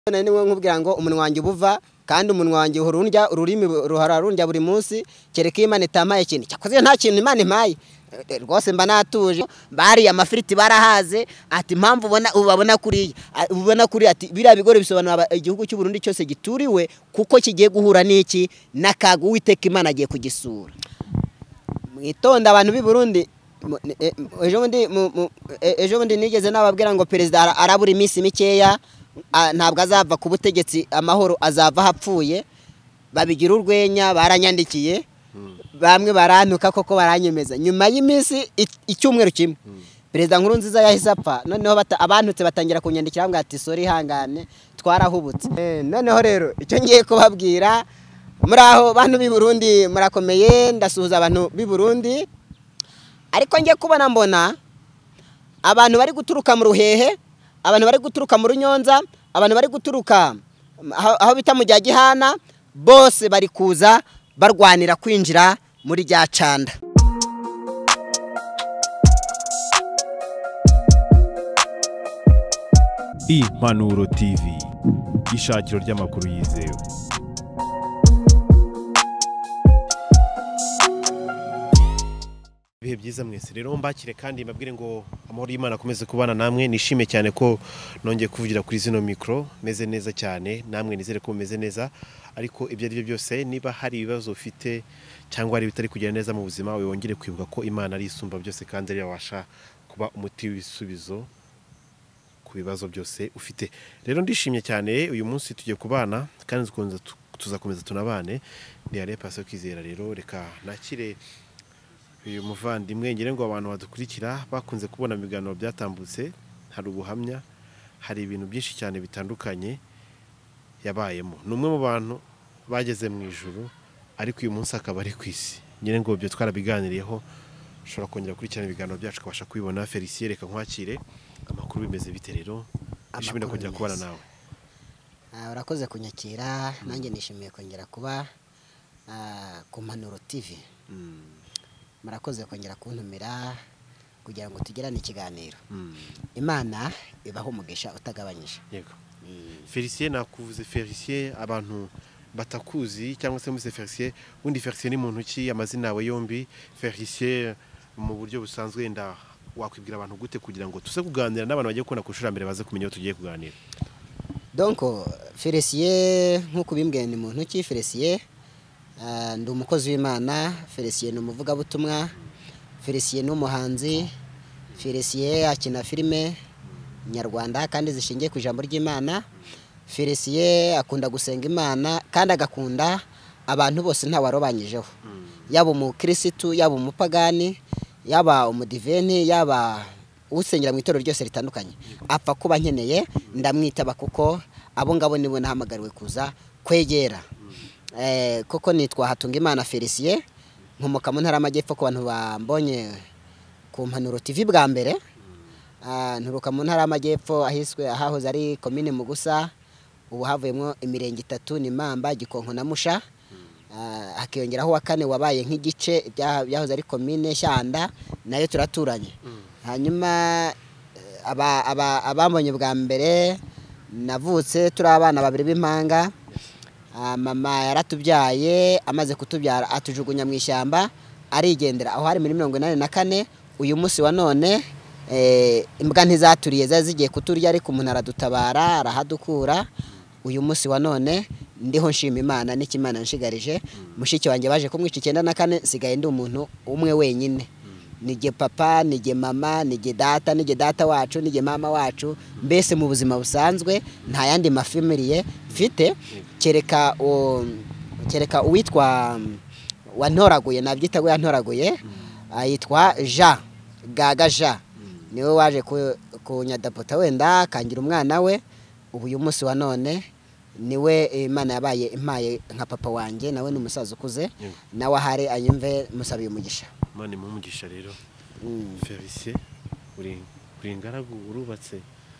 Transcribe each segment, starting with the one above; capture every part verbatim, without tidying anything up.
nani niwe nkubwira ngo umunwa wanjye ubuva kandi umunwa wanjye urundya ururimi ruhararundya buri munsi kereka Imana itamaye ikintu cyakoze nta kintu Imana impaye rwose mba natuje bari amafiriti barahaze ati impamvu ubona ubabona kuri ubona kuri ati biriya bigore bisobanura igihugu cy'u Burundi cyose gituriwe kuko kigiye guhura n'iki nakaga Uwiteka Imana agiye kugisura mwitonda abantu b'i Burundi ejo bundi ejo bundi nigeze nababwira ngo perezida arabura iminsi mikeya ntabwo azava ku butegetsi amahoro azava hapfuye babigira urwenya baranyandikiye bamwe barantuka koko baranyemeza nyuma y'iminsi icyumweru kimwe perezida nkuru nziza yahise apfa noneho abantutse batangira kunyandikira ngo ati sorry hangane twarahubutse noneho rero icyo ngiye kubabwira muri aho bantu b'i Burundi murakomeye ndasuhuza abantu b'i Burundi ariko ngiye kubona mbona abantu bari guturuka mu Ruhehe abantu bari guturuka mu Runyonza abantu bari guturuka aho bita mu Gihana bose bari kuza barwanira kwinjira muri rya canda Impanuro T V ishakiro ry'amakuru yizewe. Ibihe byiza mwese rero mbakire kandi mbabwire ngo amahoro y'Imana akomeze kubana namwe nishime cyane ko nongeye kuvugira kuri zino micro meze neza cyane namwe nizere ko meze neza ariko ibyo ari byo byose niba hari ibibazo ufite cyangwa ari bitari kugenda neza mu buzima we wongere kwibuka ko Imana ari isumba byose kandi ari yabasha kuba umuti w'ibisubizo ku bibazo byose ufite rero ndishimye cyane uyu munsi tugiye kubana kandi tukunze tuzakomeza tunabane ndi ari paso kwizera rero reka nakire uyu muvandimwe ngire ngo abantu badukurikira bakunze kubona ibiganiro byatambutse hari ubuhamya hari ibintu byinshi cyane bitandukanye yabayemo numwe mu bantu bageze mu ijuru ariko uyu munsi akaba ari kwisi ngire ngo byo twarabiganiriyeho ushobora kongera kurikirana ibiganiro byacu kabasha kubibona Felicien reka nkwakire amakuru bimeze bite rero nishimira kongera kubana nawe urakoze kunyakira nanjye nishimiye kongera kuba ku Mpanuro T V murakoze kongera kuntumira kugira ngo tugirane ikiganiro Imana ibaho umugisha utagabanyije yego Felicien nakuvuze Felicien abantu batakuzi cyangwa se muri Felicien undi Felicien ni muntu ki amazina yawe yombi Felicien mu buryo busanzwe nda wakwibwira abantu gute kugira ngo tuze kuganira n'abantu bagiye kubona kushura mbere baze kumenya tugiye kuganira donc Felicien nkuko bimbwiye ni muntu ki Felicien ndi umukozi w'Imana Felicien umuvuga butumwa Felicien n'umuhanzi Felicien akina filime nyarwanda kandi zishingiye ku ijambo ry'Imana Felicien akunda gusenga Imana kandi agakunda abantu bose nta warobanyijeho yaba umukristo yaba umupagani yaba umudiveni yaba usengera mu itorero ryose ritandukanye apfa kuba nkeneye ndamwitaba kuko abo ngabo nibo nahamagariwe kuza kwegera eh koko nitwa Hatungimana Felicien nkomoka mu ntara y'Amajyepfo ku bantu bambonye ku Mpanuro T V bwa mbere ah nturuka mu ntara y'Amajyepfo ahiswe ahahoze ari commune Mugusa ubu havuyemo imirenge itatu ni Mamba Gikonko na Musha hakiyongeraho wa kane wabaye nk'igice byahoze ari commune Shyanda nayo turaturanye hanyuma aba abambonye bwa mbere navutse turi abana babiri b'impanga mama yaratubyaye amaze kutubyara atujugunya mu ishyamba arigendera aho hari muri mirongo inani na kane uyu munsi wa none imbwa ntizaturiye zazigiye kuturya ariko umuntu aradutabara arahadukura uyu munsi wa none ndiho nshima Imana n'ikimana nshigarije mushiki wanjye baje kumwica icyenda na kane sigaye ndi umuntu umwe wenyine nige papa nige mama nige data nige data wacu nige mama wacu mbese mu buzima busanzwe nta yandi mafamiliye mfite kereka kereka uwitwa wantoraguye nabyita we yantoraguye ayitwa Jean Gaga Jean niwe waje kunyadapota wenda kangira umwana we ubu uyu munsi wa none niwe Imana yabaye impaye nka papa wanjye nawe n'umusaza ukuze nawe ahari anyumve musabiye umugisha Imana imumugisha rero Felicien uri uri ngaragu urubatse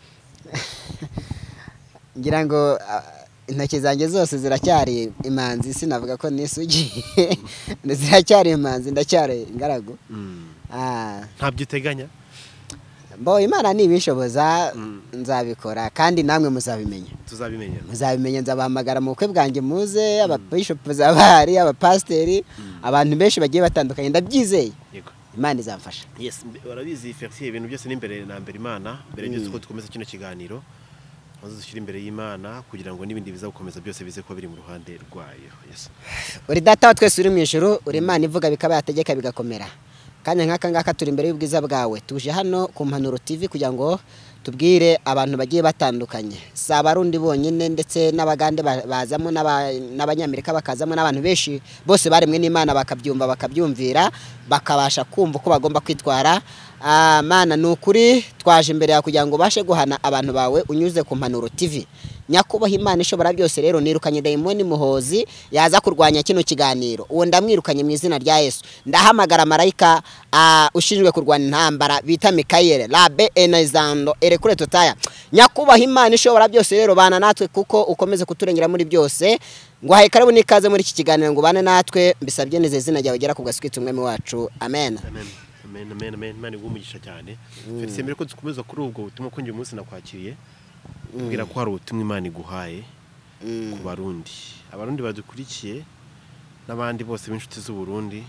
ngira ngo intoki zanjye zose ziracyari imanzi sinavuga ko nisugi ziracyari imanzi ndacyari ingaragu ah ntabyo uteganya Mbo Imana nibishoboza nzabikora kandi namwe muzabimenya. Tuzabimenya. Muzabimenya nzabahamagara mu bukwe bwanjye muze aba bishop zabari aba pasiteri abantu benshi bagiye batandukanye ndabyizeye. Yego. Imana izamfasha. Yes, warabizi Fertier ibintu byose n'imbere na mbere Imana, mbere byose ko dukomeza kino kiganiro. Maze dushyira imbere y'Imana kugira ngo n'ibindi biza gukomeza byose bize kuba biri mu ruhande rwayo. Yes. Uri data wa twese uri mu ijuru, uri Imana ivuga bikaba yategeka bigakomera. Kandi nkaka ngaka turi imbere y'ubwiza bwawe. Tuje hano ku Mpanuro T V kugira ngo tubwire abantu bagiye batandukanye. Si Abarundi bonyine ndetse n'Abagande bazamo n'Abanyamerika bakazamo n'abantu benshi bose baremwe n'Imana bakabyumva bakabyumvira bakabasha kumva uko bagomba kwitwara. Ah mana nukuri twaje imbere ya kugira ngo bashe guhana abantu bawe unyuze ku Mpanuro T V. Nyakubaha Imana ishobora byose rero nirukanye daimoni muhozi yaza kurwanya kino kiganiro. Uwo ndamwirukanye mu izina rya Yesu. Ndahamagara marayika uh, ushinzwe kurwanya intambara bita Mikayeli Rabe Enazando erekure totaya. Nyakubaha Imana ishobora byose rero bana natwe kuko ukomeze kuturengera muri byose. Ngo haye karibu nikaze muri iki kiganiro ngo bane natwe mbisabye neze izina ryawe gera kugaswita umwami wacu. Amen. Amen. Amen amen amen Imana igumugisha cyane. Fertier mbere ko dukomeza kuri ubwo butumwa ko ngiye umunsi nakwakiriye. Kugira ko hari ubutumwa Imana iguhaye ku Barundi. Abarundi badukurikiye n'abandi bose b'inshuti z'u Burundi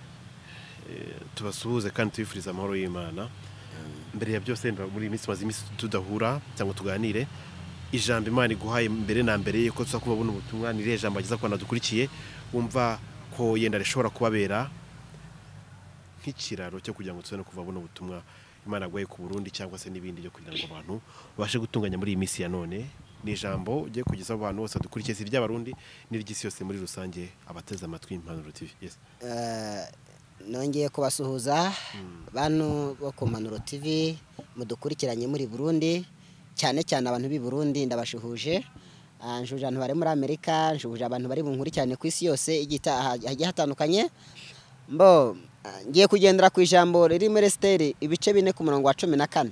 tubasuhuze kandi tubifuriza amahoro y'Imana. Mbere ya byose muri iminsi maze iminsi tudahura cyangwa tuganire ijambo Imana iguhaye mbere na mbere yuko tuza kubabona ubutumwa ni ire jambo agiza ko nadukurikiye wumva ko yenda rishobora kubabera nk'ikiraro cyo kugira ngo tuzane kuvabona ubutumwa Imana gwaye ku Burundi cyangwa se nibindi byo kugira ngo abantu babashe gutunganya muri iyi minsi ya none. Ni ijambo ugiye kugeza abantu bose dukurikiye si ry'Abarundi n'irigisi yose muri rusange abateze amatwi Impanuro T V. Yes. Eh nongeye kubasuhuza bantu bo ku Mpanuro T V mudukurikiranye muri Burundi cyane cyane abantu b'i Burundi ndabashuhuje. Anjuje abantu bari muri Amerika, njuje abantu bari bunkuri cyane ku isi yose igita hagiye hatandukanye. Mbo ngiye kugendera ku ijambo riri muri Esteri ibice bine ku murongo wa cumi na kane.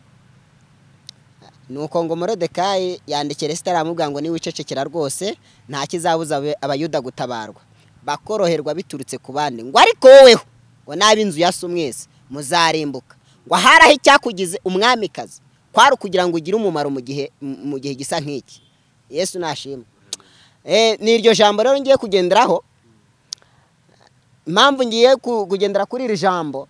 Nuko ngo Moridekayi yandikira Esteri amubwira ngo ni wicecekera rwose nta kizabuza abayuda gutabarwa bakoroherwa biturutse ku bandi ngo ariko woweho ngo nabinzu yaso mwese muzarimbuka ngo haraho icyakugize umwamikazi kwari kugira ngo ugire umumaro mu gihe mu gihe gisa nk'iki. Yesu nashimwe. Eh ni iryo jambo rero ngiye kugenderaho. Impamvu ngiye kugendera kuri iri jambo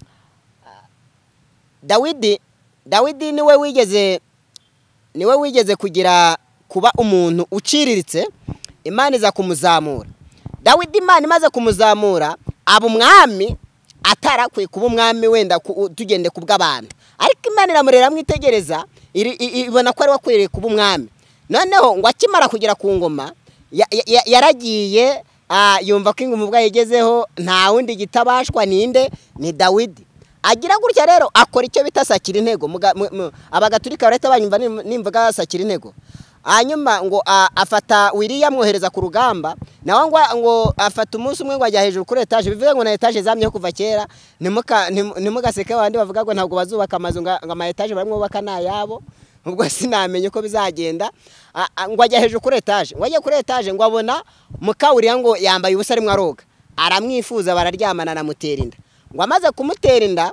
Dawidi Dawidi niwe wigeze niwe wigeze kugira kuba umuntu uciriritse Imana iza kumuzamura. Dawidi Imana imaze kumuzamura aba umwami atarakwiye kuba umwami wenda tugende kubw'abantu ariko Imana iramurera mwitegereza ibona ko ari wakwiriye kuba umwami. Noneho ngo akimara kugira ku ngoma yaragiye Ah yumva ko inguma ubwa yegezeho nta wundi gitabashwa ninde ni Dawidi. Agira gutya rero akora icyo bita sakira intego abagaturika bareta banyumva nimvuga sakira intego. Hanyuma ngo afata William mwohereza ku rugamba nawe ngo ngo afata umunsi umwe ngo ajya hejuru kuri etage bivuze ngo na etage zamye kuva kera nimuka nimugaseke abandi bavuga ngo ntabwo bazubaka amazu ngo ama etage barimwe bubaka nayabo ubwo sinamenye ko bizagenda. Ngo ajya hejuru kuri etage ngo ajye kuri etage ngo abona mukawuriya ngo yambaye ubusa rimwe aroga aramwifuza bararyamana na muterinda ngo amaze kumuterinda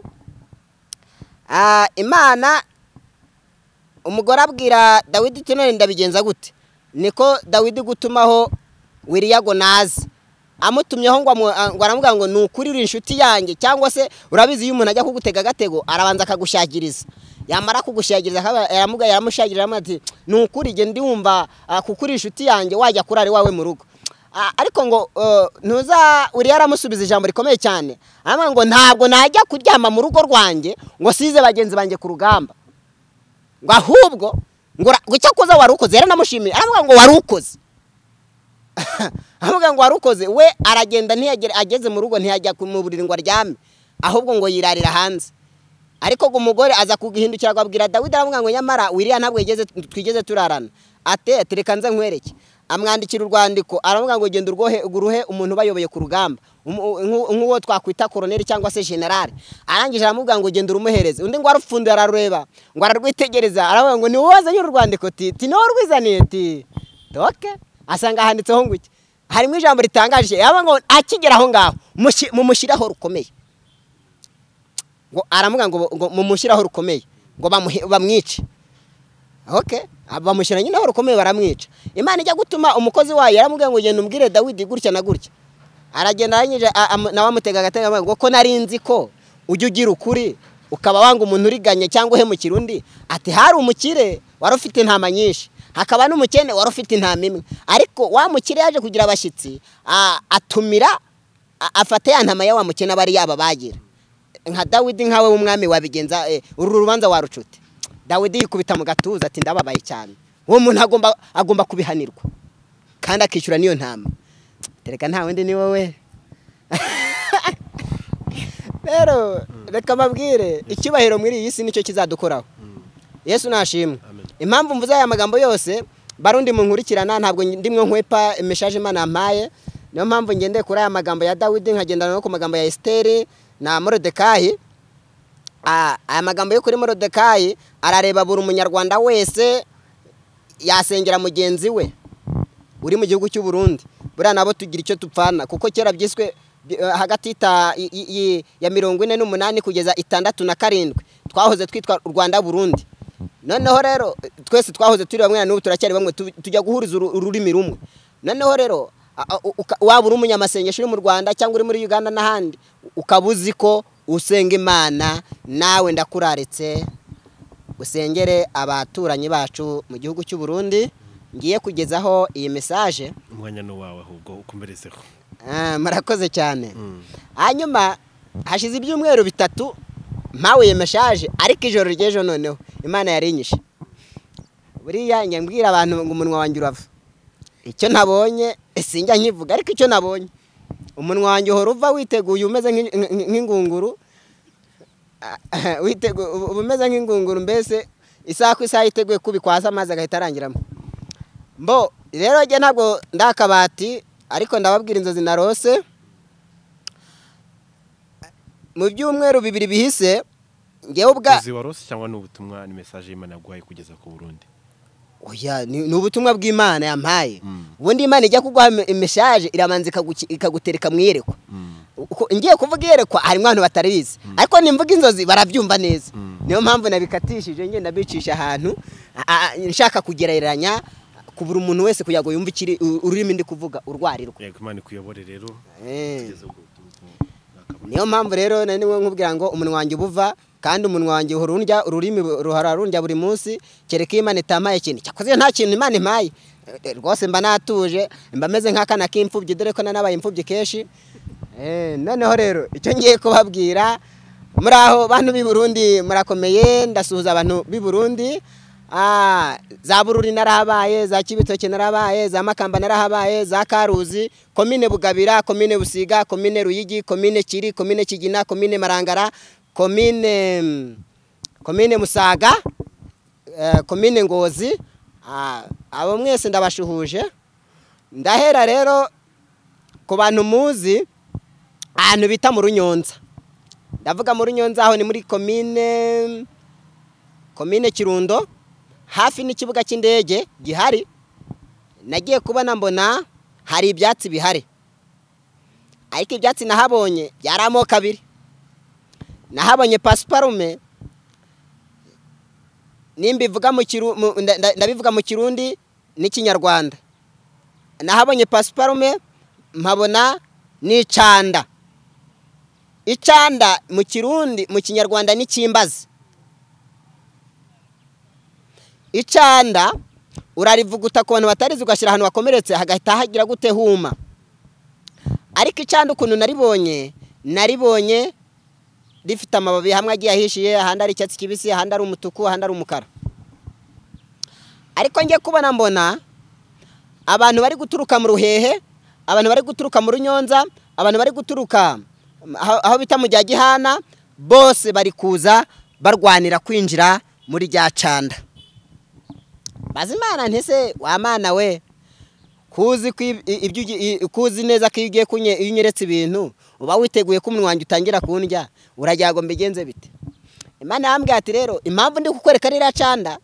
ah Imana umugore abwira Dawidi tinone ndabigenza gute niko Dawidi gutumaho Wiriyago nazi amutumyeho ngo ngo aramubwira ngo nukuri uri inshuti yanjye cyangwa se urabizi iyo umuntu ajya kugutega agatego arabanza akagushagiriza yamara kugushagiriza yaramubwira yaramushagirira ati nukuri je ndiwumva kukuri inshuti yanjye wajya kurari wawe mu rugo. Ariko ngo ntuza uri yaramusubiza ijambo rikomeye cyane amwe ngo ntabwo najya kuryama mu rugo rwanjye ngo size bagenzi banjye ku rugamba ngo ahubwo ngo gucyakoza warukoze yari namushimiye aramubwira ngo warukoze aramubwira ngo warukoze we aragenda ntiyagere ageze mu rugo ntiyajya mu buriri ngo aryame ahubwo ngo yirarira hanze. Ariko ngo umugore aza kugihindukira agabwira Dawidi aramubwira ngo nyamara Wiriya ntabwo yigeze twigeze turarana ate atereka nze nkwereke amwandikira urwandiko aramubwira ngo genda urwohe uguruhe umuntu bayoboye ku rugamba nk'uwo twakwita colonel cyangwa se general arangije aramubwira ngo genda urumuhereze undi ngo arupfundira ararureba ngo ararwitegereza aravuga ngo ni wowe wazanye urwandiko ti ti no rwizaniye ti doke asanga handitseho ngo iki harimo ijambo ritangaje yaba ngo akigera aho ngaho mu mushiraho rukomeye ngo aramuga ngo ngo mumushyiraho rukomeye ngo bamwice. Okay, bamushyira nyine aho rukomeye baramwica. Imana ijya gutuma umukozi wayo yaramubwiye ngo genda umbwire Dawidi gutya na gutya. Aragenda aranyije nawe amutega agatega ngo ko narinzi ko ujye ugira ukuri ukaba wanga umuntu uriganye cyangwa uhemukira undi. Ati hari umukire wari ufite intama nyinshi, hakaba n'umukene wari ufite intama imwe, ariko wa mukire yaje kugira abashyitsi atumira afata ya ntama ya wa mukene bari yaba bagira. Nka Dawidi nkawe w'umwami wabigenza uru rubanza warucute. Dawidi yikubita mu gatuza ati ndababaye cyane, uwo muntu agomba agomba kubihanirwa kandi akishyura niyo ntama. Tereka nta wundi ni wowe. Rero reka mabwire icyubahiro muri iyi si nicyo kizadukoraho. Yesu nashimwe. Impamvu mvuze aya magambo yose barundi mu nkurikirana ntabwo ndimwe nkwepa message Imana yampaye, niyo mpamvu ngendeye kuri aya magambo ya Dawidi nkagendana no ku magambo ya Esteri na Morodekayi. Aya magambo yo kuri Morodekayi arareba buri umunyarwanda wese yasengera mugenzi we uri mu gihugu cy'u Burundi. Buriya nabo tugira icyo tupfana kuko kera byiswe hagati ya mirongo ine n'umunani kugeza itandatu na karindwi twahoze twitwa u Rwanda Burundi. Noneho rero twese twahoze turi bamwe n'ubu turacyari bamwe, tujya guhuriza ururimi rumwe. Noneho rero waba uri umunyamasengesho uri mu Rwanda cyangwa uri muri Uganda n'ahandi ukabuzi ko usenga Imana, nawe ndakuraritse usengere abaturanyi bacu mu gihugu cy'u Burundi. Ngiye kugezaho iyi message, umwanya no wawe ahubwo ukomerezeho. Ah, murakoze cyane. Hanyuma hashize ibyumweru bitatu mpawe iyi message, ariko ijoro ryejo noneho Imana yarinyishe. Buriya nyambwira abantu ngo umunwa wanjye urava. Icyo nabonye sinjya nkivuga, ariko icyo nabonye umunwa wanjye uhora uva witeguye umeze nk'ingunguru. Witeguye umeze nk'ingunguru, mbese isaha ku isaha yiteguye kubikwaza amazi agahita arangiramo. Mbo rero je ntabwo ndakabati, ariko ndababwira inzozi narose mu byumweru bibiri bihise. Ngewe ubwa uzi warose cyangwa n'ubutumwa ni message y'Imana yaguhaye kugeza ku Burundi? Oya, ni ubutumwa bw'Imana yampaye. Ubundi Imana ijya kuguha message iramanza ikagutereka mwiyerekwa. Ngiye kuvuga iyerekwa harimo abantu bataribizi, ariko nimvuga inzozi barabyumva neza. Niyo mpamvu nabikatishije nge ndabicisha ahantu nshaka kugereranya kubura umuntu wese kuyago yumva ikiri ururimi ndi kuvuga urwarirwa. Yego, Imana ikuyobore rero. Niyo mpamvu rero nani we nkubwira ngo umunwa wanjye ubuva, kandi umunwa wanjye ururundya ururimi ruhararundya buri munsi, kereka Imana itamaye ikintu. Cyakoze nta kintu Imana impaye rwose, mba natuje, mba meze nk'akana k'imfubyi, dore ko nanabaye imfubyi keshi. Eh, noneho rero icyo ngiye kubabwira, muri aho bantu b'i Burundi murakomeye, ndasuhuza abantu b'i Burundi. Ah, za Bururi narahabaye, za Kibitoke narahabaye, za Makamba narahabaye, za Karuzi, komine Bugabira, komine Busiga, komine Ruyigi, komine Kiri, komine Kigina, komine Marangara, komine komine Musaga, eh, komine Ngozi. Ah, abo mwese ndabashuhuje. Ndahera rero ku bantu muzi ahantu bita mu Runyonza. Ndavuga mu Runyonza aho ni muri komine komine Kirundo, hafi n'ikibuga cy'indege gihari. Nagiye kubona mbona hari ibyatsi bihari, ariko ibyatsi nahabonye byaramo kabiri. Nahabonye pasiparume, nimbivuga mu kiru ndabivuga mu Kirundi n'ikinyarwanda. Nahabonye pasiparume, mpabona n'icanda. Icanda mu Kirundi mu kinyarwanda ni kimbazi. Icanda urarivuguta ku bantu batarizi ugashyira ahantu wakomeretse hagahita hagira gute huma. Ariko icanda ukuntu naribonye, naribonye rifite amababi hamwe agiye ahishiye, ahandi ari icyatsi kibisi, ahandi ari umutuku, ahandi ari umukara. Ariko ngiye kubona mbona abantu bari guturuka mu Ruhehe, abantu bari guturuka mu Runyonza, abantu bari guturuka aho bita mu rya Gihana, bose bari kuza barwanira kwinjira muri rya canda. Bazimana ntese wa Mana we, kuzi ibyo kuzi neza ko igiye kunyeretse ibintu uba witeguye ko umunwa wanjye utangira kundya, urajyago mbigenze bite? Imana yambwiye ati rero impamvu ndi kukwereka rira canda,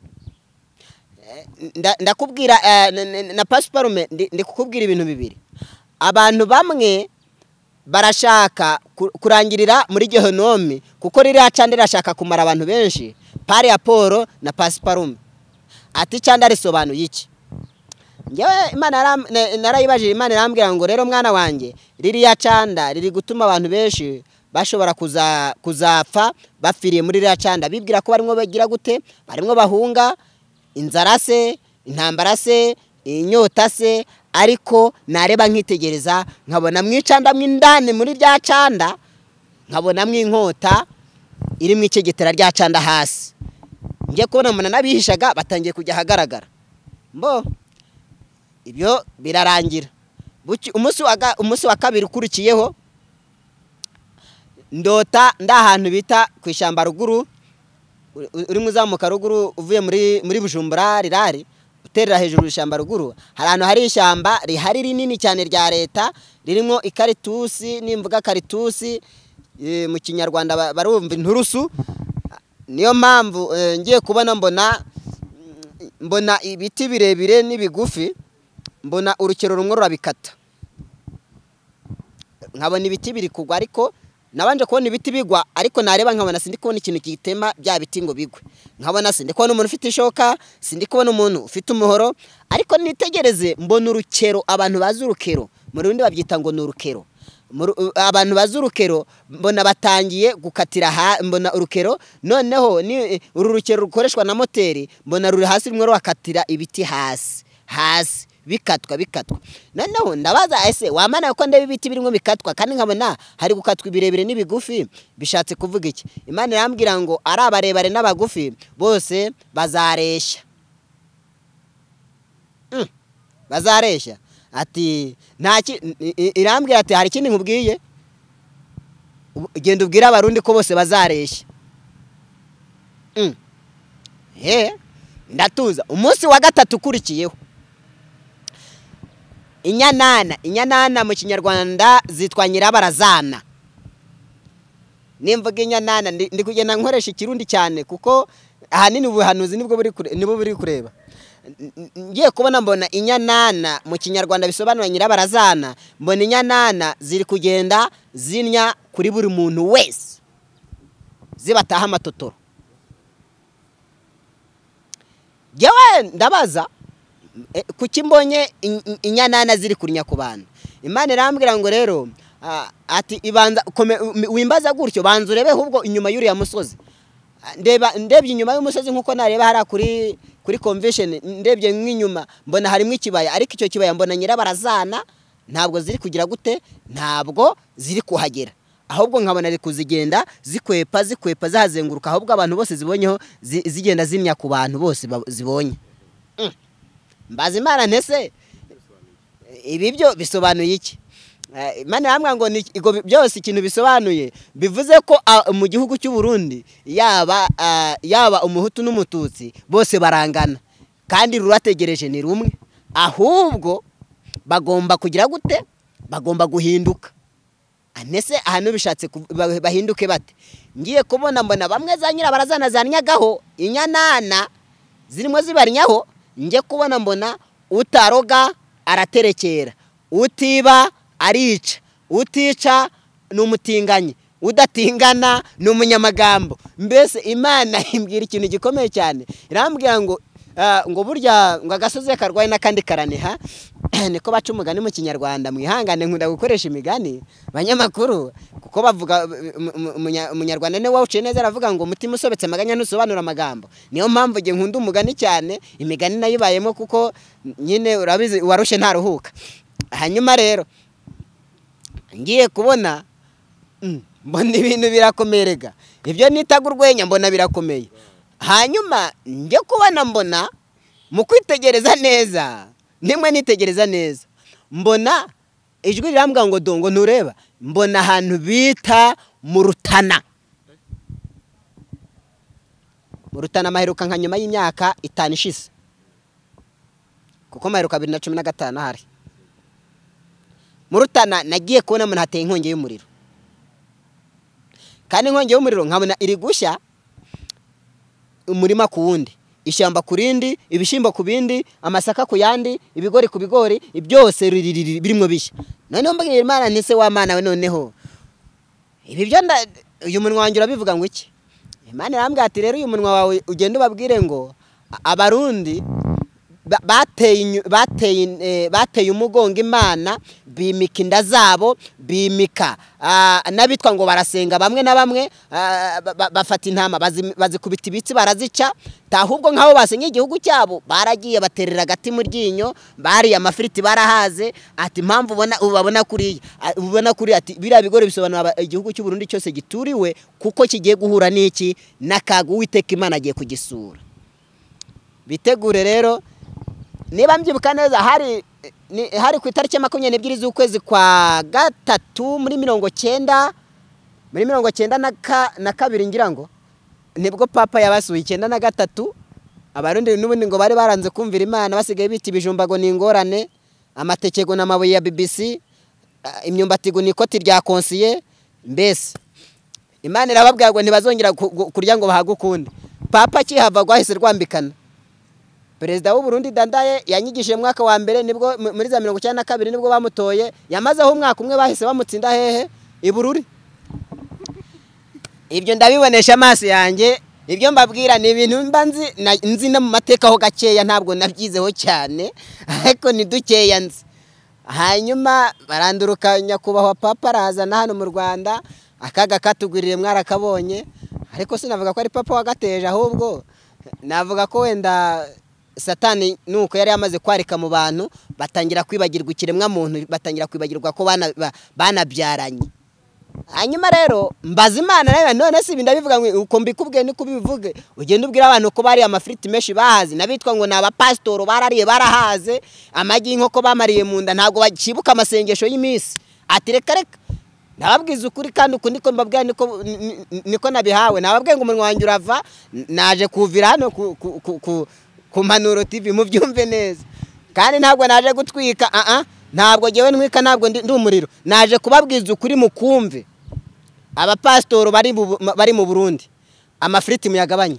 ndakubwira na pasiparume, ndi kukubwira ibintu bibiri. Abantu bamwe barashaka kurangirira muri Gehenomi kuko ririya canda rirashaka kumara abantu benshi pari ya Polo na pasiparume. Ati canda risobanuye iki? Ngewe Imana narayibajije, Imana irambwira ngo rero mwana wanjye ririya canda riri gutuma abantu benshi bashobora kuza kuzapfa bafiriye muri ririya canda, bibwira ko barimo bagira gute, barimo bahunga inzara se, intambara se, inyota se, ariko nareba nkitegereza nkabona mwicanda mwindane muri rya canda, nkabona mwinkota iri mwicegetera rya canda hasi. Ngiye kubona muna nabihishaga batangiye kujya hagaragara. Mbo ibyo birarangira. Umunsi wa umunsi wa kabiri ukurikiyeho ndota ndahantu bita ku ishyamba ruguru, uri muzamuka ruguru uvuye muri muri Bujumbura rirari uterera hejuru ishyamba ruguru, harano hari ishyamba rihari rinini cyane rya leta ririmo ikaritusi, nimvuga karitusi mu Kinyarwanda barumva inturusu. Niyo mpamvu ngiye kubona mbona mbona ibiti birebire n'ibigufi, mbona urukero rumwe rurabikata, nkabona ibiti biri kugwa, ariko nabanje kubona ibiti bigwa, ariko nareba nkabona sindi kubona ikintu gitema bya biti ngo bigwe. Nkabona sindi kubona umuntu ufite ishoka, sindi kubona umuntu ufite umuhoro, ariko nitegereze mbona urukero. Abantu bazi urukero mu Burundi babyita ngo n'urukero. Abantu bazi urukero mbona batangiye gukatira ha, mbona urukero noneho ni uru rukero rukoreshwa na moteri, mbona ruri hasi rimwe rwakatira ibiti hasi hasi bikatwa bikatwa. Noneho ndabaza ese wamana ko ndebe ibiti birimo bikatwa kandi nkabona hari gukatwa ibirebire n'ibigufi, bishatse kuvuga iki? Imana irambwira ngo ari abarebare n'abagufi bose bazareshya. Mm. Bazareshya. Ati ntaki irambwira ati hari ikindi nkubwiye, genda ubwira abarundi ko bose bazareshya. Mm. He ndatuza. Umunsi wa gatatu ukurikiyeho inyanana inyanana mu Kinyarwanda zitwa nyirabarazana. Nimvuga inyanana ndi kugenda nkoresha ikirundi cyane kuko ahanini ubuhanuzi nibwo buri nibo buri kureba. Ngiye kubona mbona inyanana mu Kinyarwanda bisobanura nyirabarazana, mbona inyanana ziri kugenda zinya kuri buri muntu wese zibataha amatotoro. Jewe ndabaza kuki mbonye inyanana ziri kurinya ku bantu. Imana irambwira ngo rero ati ibanza wimbaza gutyo banza urebe ahubwo inyuma y'uriya musozi. Ndeba ndebye inyuma y'umusozi nkuko nareba hari kuri kuri convention, ndebye nk'inyuma mbona harimo ikibaya, ariko icyo kibaya mbona nyirabarazana ntabwo ziri kugira gute, ntabwo ziri kuhagera, ahubwo nkabona ari kuzigenda zikwepa zikwepa zazenguruka, ahubwo abantu bose zibonyeho zigenda zimya ku bantu bose zibonye. Mm. Mbaza Imana ntese ibi byo bisobanuye iki? Imana yambwa ngo igo byose ikintu bisobanuye bivuze ko mu gihugu cy'u Burundi yaba yaba umuhutu n'umututsi bose barangana kandi rurategereje ni rumwe, ahubwo bagomba kugira gute, bagomba guhinduka. Anese ahantu bishatse bahinduke bate? Ngiye kubona mbona bamwe za nyirabarazana zanyagaho inyanana zirimo zibarinyaho. Ngiye kubona mbona utaroga araterekera, utiba arica, utica n'umutinganye, udatingana n'umunyamagambo. Mbese Imana imbwira ikintu gikomeye cyane, irambwira ngo ngo burya ngo agasoze karwaye nakandi karaneha. Niko baca umugani mu Kinyarwanda, mwihangane nkunda gukoresha imigani banyamakuru kuko bavuga umunyarwanda ne wawuciye neza aravuga ngo umutima usobetse maganya ntusobanura amagambo. Niyo mpamvu nge nkunda umugani cyane, imigani nayibayemo kuko nyine urabizi warushe ntaruhuka. Hanyuma rero ngiye kubona mbona ibintu birakomerega, ibyo nitaga urwenya mbona birakomeye. Hanyuma ngiye kubona mbona mu kwitegereza neza, nimwe nitegereza neza mbona ijwi rirambwa ngo dongo ntureba, mbona ahantu bita mu Rutana. Mu Rutana maheruka nka nyuma y'imyaka itanu ishize, kuko maheruka bibiri na cumi na gatanu hari. Mu Rutana nagiye kubona umuntu hateye inkongi y'umuriro, kandi inkongi y'umuriro nkabona iri gushya umurima ku wundi. ishyamba ku rindi, ibishyimbo ku bindi, amasaka ku yandi, ibigori ku bigori, byose birimo bishya. Noneho mbwira Imana nti se wa Mana we noneho ibi byo uyu munwa wanjye urabivuga ngo iki? Imana irambwira ati rero uyu munwa wawe ugenda ubabwire ngo Abarundi bateye bateye bateye umugongo Imana, bimika inda zabo, bimika nabitwa ngo barasenga, bamwe na bamwe bafata intama bazikubita ibitsi barazica, tahubwo nk'aho basenye igihugu cyabo baragiye baterera agati mu ryinyo, bari amafiriti barahaze. Ati impamvu ubona ubabona kuri ubona kuri ati biriya bigori bisobanura igihugu cy'u Burundi cyose gituriwe, kuko kigiye guhura n'iki n'akaga Uwiteka Imana agiye kugisura. Bitegure rero, niba mbyibuka neza hari hari ku itariki makumyabiri n'ebyiri z'ukwezi kwa gatatu muri mirongo cyenda muri mirongo cyenda na kabiri ngira ngo nibwo papa yabasuye icyenda na gatatu. Abarundi n'ubundi ngo bari baranze kumvira Imana, basigaye biti ibijumbago n'ingorane, amatekego n'amabuye ya B B C, imyumbati ngo nikoti rya konsiye. Mbese Imana irababwira ngo ntibazongera kurya ngo bahagukunde. Papa kihava gwahise rwambikana. Perezida w'u Burundi Dandaye yanyigishije mwaka wa mbere, nibwo muri za mirongo cyenda na kabiri nibwo bamutoye, yamazeho umwaka umwe bahise bamutsinda hehe i Bururi. Ibyo ndabibonesha amaso yanjye, ibyo mbabwira ni ibintu mba nzi nzi no mu mateka ho gakeya, ntabwo nabyizeho cyane ariko ni dukeya nzi. Hanyuma baranduruka nyakubahwa papa arazana hano mu Rwanda, akaga katugwirire mwarakabonye, ariko sinavuga ko ari papa wagateje, ahubwo navuga ko wenda Satani nuko yari yamaze kwarika mu bantu, batangira kwibagirwa ikiremwa muntu, batangira kwibagirwa ko bana banabyaranye. Hanyuma rero mbaza Imana rero, none si ibinda bivuga ngo uko mbikubwiye ni kubivuge, ugenda ubwira abantu ko bari amafiriti menshi bahazi, nabitwa ngo naba pastor barariye barahaze, amagi inkoko bamariye mu nda, ntabwo bakibuka amasengesho y'imisi. Ati reka reka nababwiza ukuri, kandi uko niko mbabwira niko niko nabihawe. Nababwiye ngo umunwa wanjye urava, naje kuvira hano ku Mpanuro T V mubyumve neza, kandi ntabwo naje gutwika, a a ntabwo ngewe ntwika, ntabwo ndi umuriro, naje kubabwiza ukuri mukumve. Aba pastor bari bari mu Burundi, amafiriti muyagabanye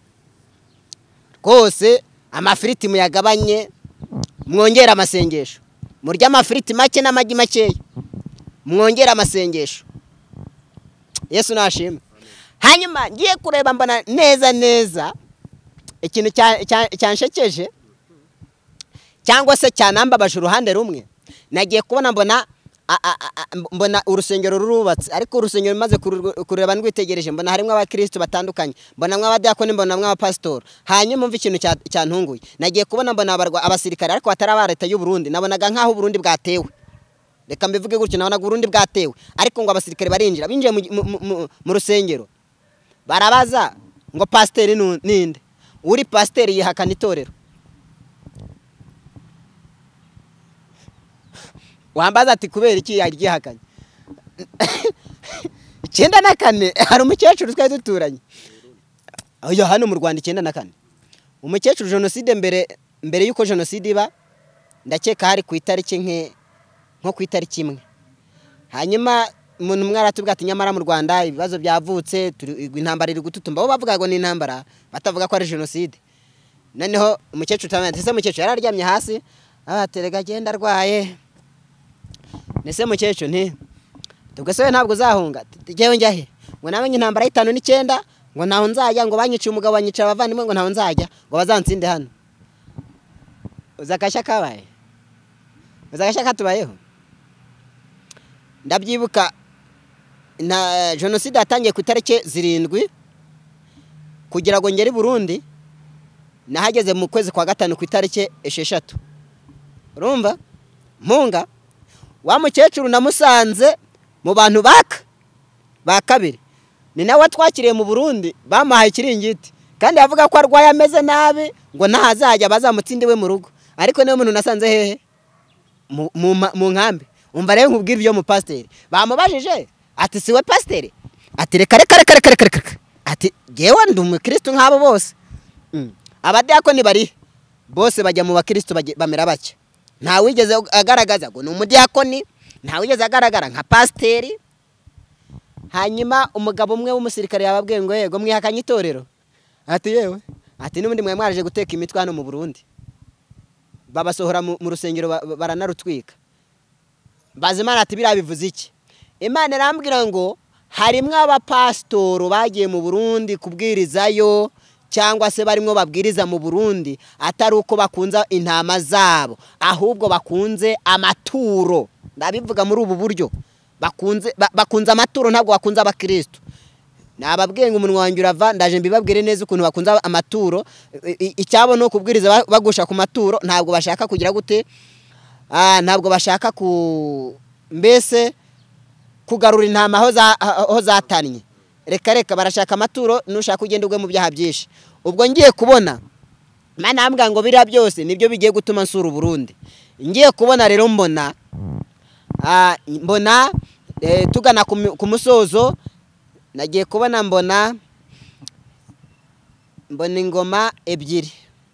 rwose, amafiriti muyagabanye, mwongera amasengesho, murya amafiriti make n'amagi makeya, mwongera amasengesho. Yesu nashimwe. Hanyuma ngiye kureba mbona neza neza ikintu cyanshekeje cyangwa se cyanambabaje uruhande rumwe. Nagiye kubona mbona mbona urusengero rurubatse, ariko urusengero maze kureba ndwitegereje mbona harimo abakristo batandukanye, mbona mw'abadiakoni, mbona mw'abapastor. Hanyuma mva ikintu cyantunguye, nagiye kubona mbona abasirikare ariko batari leta y'u Burundi, nabonaga nkaho Burundi bwatewe. Reka mbivuge gutyo, nabonaga Burundi bwatewe, ariko ngo abasirikare barinjira, binjiye mu rusengero barabaza ngo pasiteri ninde? Uri pasiteri yihakana itorero. Wambaza ati kubera iki yaryihakanye? icyenda na kane hari umukecuru twari duturanye aho hano mu Rwanda, icyenda na kane umukecuru, jenoside mbere mbere yuko jenoside iba, ndakeka hari ku itariki nke nko ku itariki imwe. Hanyuma umuntu mwaratubwira ati nyamara mu Rwanda ibibazo byavutse, intambara iri gututumba, bo bavuga ngo ni intambara, batavuga ko ari jenoside. Noneho umukecuru tamante se umukecuru yararyamye hasi, abaterega agenda arwaye. Nese mukecuru nti tubwe se ntabwo uzahunga? Tugewe njyahe? Ngo namenye intambara y'itanu n'icyenda, ngo naho nzajya, ngo banyiciye umugabo banyica abavandimwe, ngo naho nzajya, ngo bazansinde hano. Uzakashya kabaye? Uzakashya katubayeho? Ndabyibuka na jenoside yatangiye ku itariki zirindwi, kugira ngo ngere Burundi nahageze mu kwezi kwa gatanu ku itariki esheshatu. Urumva mpunga wa mukecuru namusanze mu bantu baka ba kabiri, ni nawe twakiriye mu Burundi, bamahaye ikiringiti, kandi yavuga ko arwaye ameze nabi, ngo ntahazajya bazamutsindiwe mu rugo. Ariko niyo muntu nasanze hehe mu nkambi. Umva rero nkubwira ibyo mu pasiteri bamubajije, ati siwe pasiteri? Ati reka reka reka reka reka, ati jewe ndi umukristo nk'abo bose. Abadiakoni bari bose bajya mu bakristo bamera bake, nta wigeze agaragaza ngo ni umudiakoni, nta wigeze agaragara nka pasiteri. Hanyuma umugabo umwe w'umusirikare yababwiye ngo yego mwihakanye itorero. Ati yewe ati n'ubundi mwe mwaraje guteka imitwe hano mu Burundi, babasohora mu rusengero baranarutwika. Bazimana ati biriya bivuze iki? Imana irambwira ngo harimwe abapasitoro bagiye mu Burundi kubwirizayo, cyangwa se barimwo babwiriza mu Burundi atari uko bakunza intama zabo, ahubwo bakunze amaturo. Ndabivuga muri ubu buryo, bakunze bakunze amaturo, ntabwo bakunze abakristo. Nababwiye ngo umunwa wanjye urava, ndaje mbibabwire neza ukuntu bakunze amaturo. Icyabo no kubwiriza bagusha ku maturo, ntabwo bashaka kugira gute, ah ntabwo bashaka ku mbese kugarura intama aho zatanye. Reka reka barashaka amaturo, nushaka ugenda ugwe mu byaha byinshi. Ubwo ngiye kubona Imana ambwa ngo biriya byose nibyo bigiye gutuma nsura u Burundi. Ngiye kubona rero mbona ah mbona eh, tugana ku musozo, nagiye kubona mbona mbona ingoma ebyiri.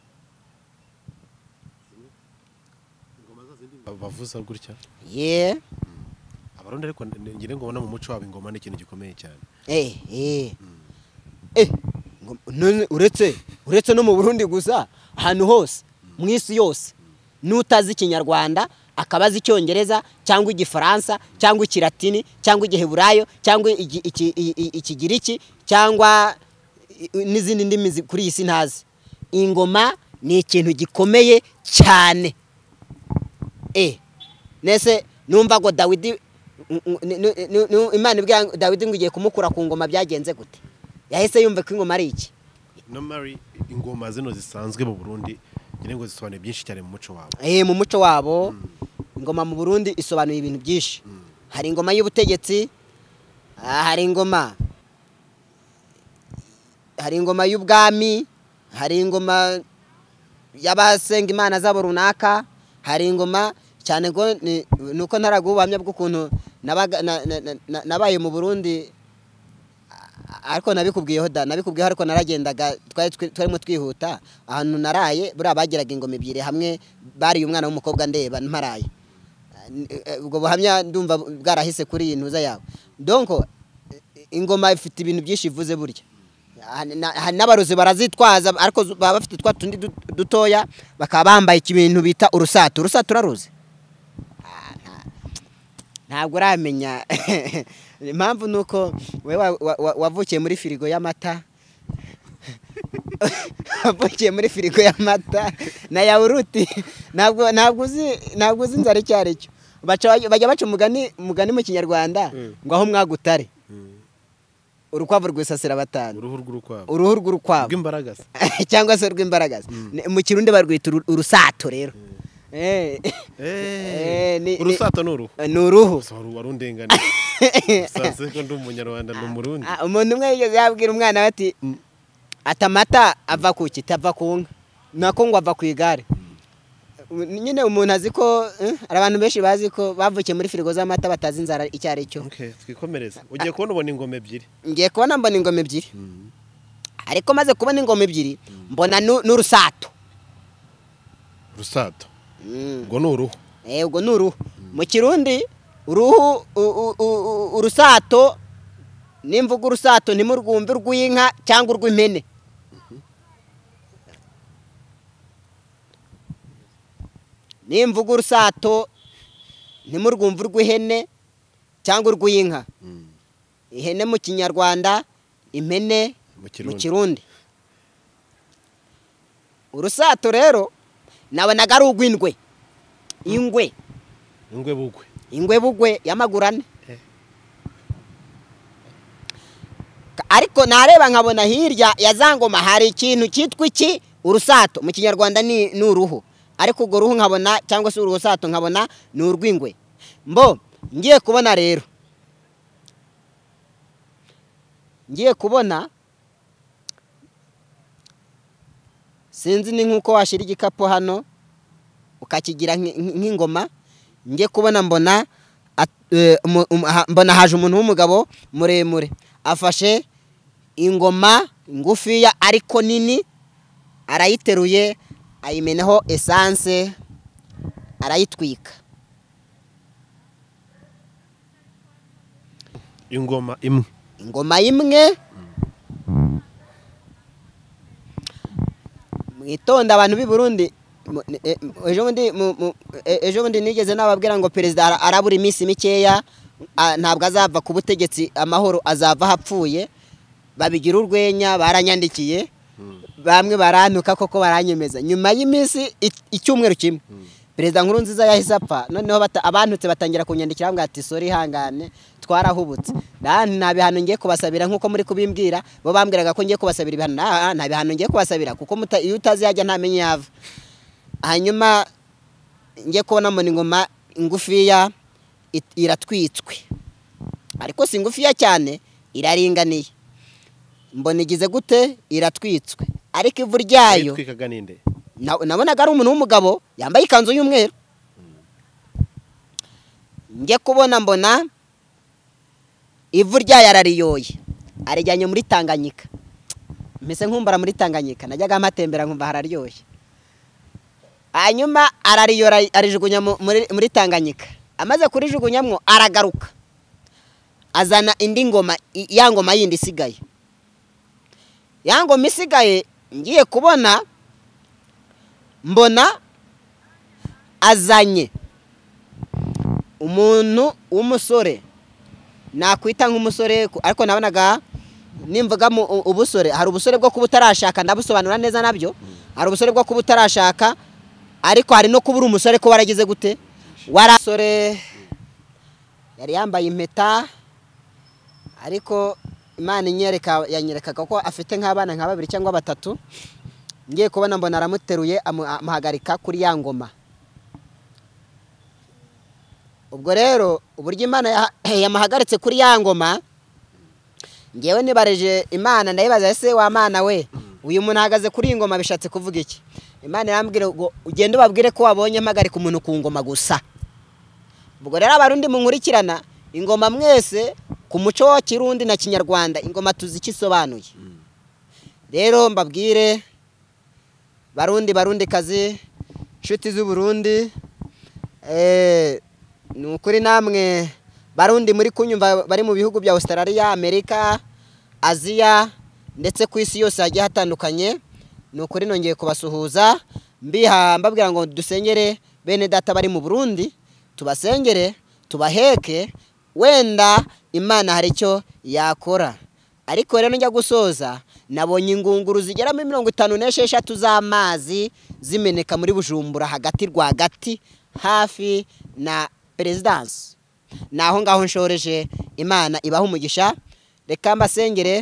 Bavuza gutya ye abarundi, ariko ngire ngo ubona mu muco wabo ingoma ni ikintu gikomeye cyane. eh eh eh uretse uretse no mu Burundi gusa, ahantu hose mu isi yose nutazi ikinyarwanda akabaza icyongereza cyangwa igifaransa cyangwa ikilatini cyangwa igiheburayo cyangwa ikigiriki cyangwa n'izindi ndimi kuri iyi si ntazi, ingoma ni ikintu gikomeye cyane. eh nese numva ngo Dawidi, Imana ibwira Dawidi ngo igiye kumukura ku ngoma, byagenze gute? Yahise yumva ko ingoma ari iki? No Mary, ingoma zino zisanzwe mu Burundi nyine ngo zisobanuye byinshi cyane mu muco wabo. Eh mu muco wabo ingoma mu Burundi isobanuye ibintu byinshi. Hari ingoma y'ubutegetsi, hari ingoma hari ingoma y'ubwami, hari ingoma y'abasenga Imana zabo runaka, hari ingoma cyane ngo nuko ntaragubuhamya bw'ukuntu nabaye mu Burundi, ariko nabikubwiyeho da nabikubwiyeho ariko naragendaga twari twarimo twihuta ahantu naraye buri abagiraga ingoma ebyiri hamwe, bari umwana w'umukobwa ndeba ntaraye. Ubwo buhamya ndumva bwarahise kuri iyi ntuza yawe. Donc ingoma ifite ibintu byinshi ivuze burya. N'abarozi barazitwaza, ariko baba bafite twa tundi dutoya, bakaba bambaye ibintu bita urusato. Urusato uraruzi? Ntabwo uramenya. Impamvu nuko wewe wavukiye muri firigo y'amata, wavukiye muri firigo y'amata na yawuruti, ntabwo ntabwo uzi ntabwo uzi inzara icyo ari cyo. Bajya baca umugani mugani mu Kinyarwanda ngo aho mwagutare urukwavu rwisasira batanu. Uruhu rw'urukwavu, uruhu rw'urukwavu rw'imbaragasa cyangwa se rw'imbaragasa. Mu Kirundi barwita urusato rero. Eh eh urusato n'uruhu n'uruhu warundengane. Sase ko ndi umunyarwanda no Murundi. Umuntu umwe yabwira umwana bati atamata ava ku kitava ku nka, nako ngo ava ku igare. Nyine umuntu azi ko ari abantu benshi bazi ko bavukiye muri firigo z'amata batazi inzara icyo ari cyo. Okay, twikomereza. Ugiye kubona ubona ingoma ebyiri? Ngiye kubona mbona ingoma ebyiri. Ariko maze kubona ingoma ebyiri mbona n'urusato. Rusato ngo n'uruhu. Eh ubwo n'uruhu. Mu Kirundi uruhu urusato, nimvuga urusato ntimurwumve urw'inka cyangwa urw'impene. Nimvuga urusato ntimurwumve urw'ihene cyangwa urw'inka. Ihene mu Kinyarwanda, impene mu Kirundi. Urusato rero nabonaga ari urw'indwe. Ingwe ingwe bugwe ingwe bugwe y'amagurane. Ariko nareba nkabona hirya ya zangoma hari ikintu cyitwa iki urusato. Mu Kinyarwanda ni n'uruhu, ariko urwo ruhu nkabona cyangwa se urusato nkabona ni urw'ingwe. Mbo ngiye kubona rero ngiye kubona sinzi ni nkuko washira igikapu hano ukakigira nk'ingoma. Ngiye kubona mbona mbona haje umuntu w'umugabo muremure afashe ingoma ngufiya ariko nini, arayiteruye ayimenaho essence arayitwika. Ingoma imwe ingoma imwe mwitonda abantu b'i Burundi ejo bundi ejo bundi nigeze nababwira ngo perezida arabura iminsi mikeya ntabwo azava ku butegetsi amahoro azava hapfuye babigira urwenya baranyandikiye bamwe barantuka koko baranyemeza nyuma y'iminsi icyumweru kimwe perezida nkuru nziza yahise apfa noneho abantutse batangira kunyandikira ngo ati sorry hangane twarahubutse nta bihano ngiye kubasabira nkuko muri kubimbwira bo bambwiraga ko ngiye kubasabira ibihano nta bihano ngiye kubasabira kuko iyo utazi yajya ntamenye yava hanyuma ngiye kubona mbona ingoma ingufiya iratwitswe ariko si ngufiya cyane iraringaniye mbona igize gute iratwitswe ariko ivu ryayo nabonaga ari umuntu w'umugabo yambaye ikanzu y'umweru ngiye kubona mbona ivu ryayo arariyoye arijyanye muri Tanganyika mbese nkumbara muri Tanganyika najyaga mpatembera nkumva hararyoshye hanyuma arariyora arijugunya muri Tanganyika amaze kurijugunyamwo aragaruka azana indi ngoma ya ngoma yindi isigaye ya ngoma isigaye ngiye kubona mbona azanye umuntu w'umusore nakwita nk'umusore ariko nabonaga nimvuga mu ubusore hari ubusore bwo kuba utarashaka ndabusobanura neza nabyo hari ubusore bwo kuba utarashaka ariko hari no kubura umusore ko waragize gute warasore yari yambaye impeta ariko Imana inyereka yanyerekaga ko afite nk'abana nka babiri cyangwa batatu ngiye kubona mbona aramuteruye amuhagarika kuri ya ngoma ubwo rero uburyo Imana yamuhagaritse kuri ya ngoma ngewe nibareje Imana ndayibaza ese wa Mana we uyu muntu ahagaze kuri ingoma bishatse kuvuga iki Imana irambwira ngo ugende ubabwire ko wabonye mpagarika umuntu ku ngoma gusa ubwo rero abarundi munkurikirana ingoma mwese ku muco wa Kirundi na Kinyarwanda ingoma tuzi kisobanuye rero mbabwire barundi barundi kazi nshuti z'u Burundi eh nukuri namwe barundi muri kunyumva bari mu bihugu bya Australia Amerika Aziya ndetse ku isi yose hagiye hatandukanye nukuri nongeye kubasuhuza mbiha mbabwira ngo dusengere bene data bari mu Burundi tubasengere tubaheke wenda Imana hari cyo yakora ariko rero njya gusoza nabonye ingunguru zigera muri mirongo itanu n'esheshatu z'amazi zimeneka muri Bujumbura hagati rwagati hafi na Presidence naho ngaho nshoreje Imana ibaho umugisha reka mbasengere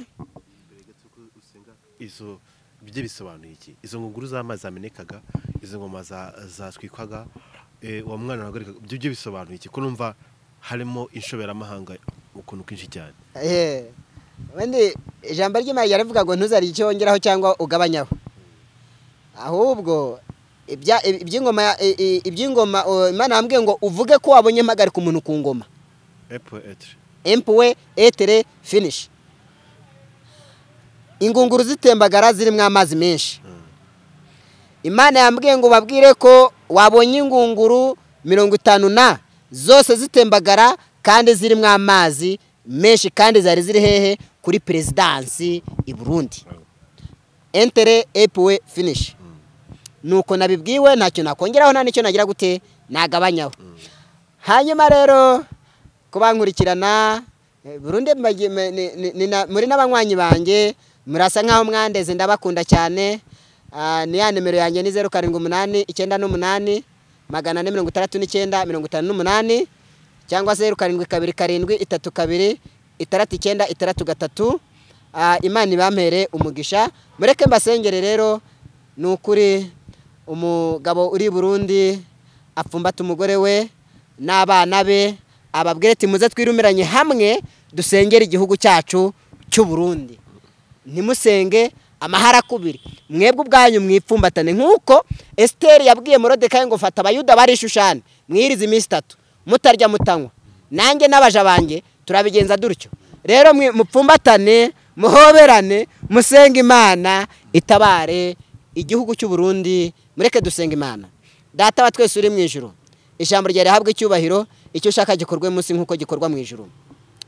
izo bije bisobanuye iki izo ngunguru z'amazi amenekaga izo ngoma zatwikwaga uwo mwana nagarika byo byo bisobanuye iki ko numva harimo inshoberamahanga ukuntu kinshi cyane eh wende ijambo ry'Imana yaravuga ngo ntuzari icyongeraho cyangwa ugabanyaho ahubwo ibya ibyingoma ibyingoma Imana yambwiye ngo uvuge ko wabonye mpagarika umuntu ku ngoma empuwe etere finish ingunguru zitembagara zirimo amazi menshi Imana yambwiye ngo babwire ko wabonye ingunguru mirongo itanu na zose zitembagara kandi zirimo amazi menshi kandi zari ziri hehe kuri Presidence i Burundi entere epuwe finish nuko nabibwiwe ntacyo nakongeraho nta nicyo nagira gute nagabanyaho hanyuma rero kubankurikirana Burundi muri n'abanywanyi banjye murasa nkaho mwandeze ndabakunda cyane ni ya nimero yanjye ni zeru karindwi umunani icyenda n'umunani magana ane mirongo itandatu n'icyenda mirongo itanu n'umunani cyangwa zeru karindwi kabiri karindwi itatu kabiri itandatu icyenda itandatu gatatu Imana ibampere umugisha mureke mbasengere rero nukuri umugabo uri Burundi apfumbata umugore we n'abana be ababwire ati muze twirumiranye hamwe dusengera igihugu cyacu cy'u Burundi ntimusenge amahara kubiri mwebwe ubwanyu mwipfumbatane nkuko Esteri yabwiye Morodekayi ngo fata abayuda barishushane mwiriza iminsi itatu mutarya mutanywa nanjye n'abaja banjye turabigenza duryo rero mupfumbatane muhoberane musenga Imana itabare igihugu cy'u Burundi mureke dusenga Imana data wa twese uri mu ijuru ijambo rya rihabwa icyubahiro icyo ushaka gikorwe munsi nkuko gikorwa mu ijuru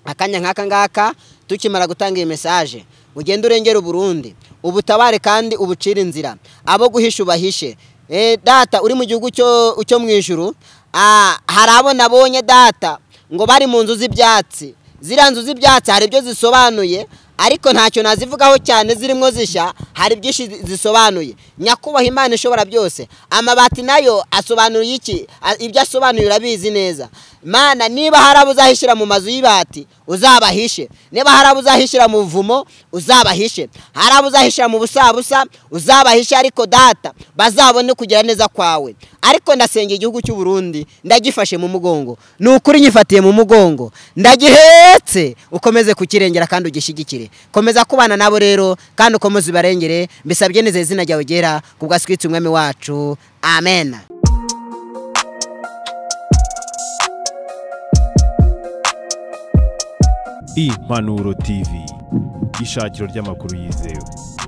akanya nk'aka ngaka tukimara gutanga iyi message ugende urengera Burundi ubutabare kandi ubucira inzira abo guhisha ubahishe. Eh data uri mu gihugu cyo cyo mu ijuru, ah hari abo nabonye data ngo bari mu nzu z'ibyatsi, ziriya nzu z'ibyatsi hari ibyo zisobanuye ariko ntacyo nazivugaho cyane, zirimo zishya hari byinshi zisobanuye. Nyakubaha Imana ishobora byose, amabati nayo asobanuye iki? Ibyo asobanuye urabizi neza. Mana niba harabu uzahishira mu mazu y'ibati uzabahishe, niba harabu uzahishira mu vumo uzabahishe, harabu uzahishira mu busabusa uzabahishe, ariko data bazabone kugira neza kwawe. Ariko ndasengera igihugu cy'u Burundi, ndagifashe mu mugongo, nukuri nyifatiye mu mugongo, ndagihetse, ukomeze kukirengera kandi ugishyigikire. Komeza kubana nabo rero kandi ukomeze barengere, mbisabye neza izina ryawe gera kubwaswitse umwami wacu, amen. Impanuro T V, ishakiro ry'amakuru yizewe.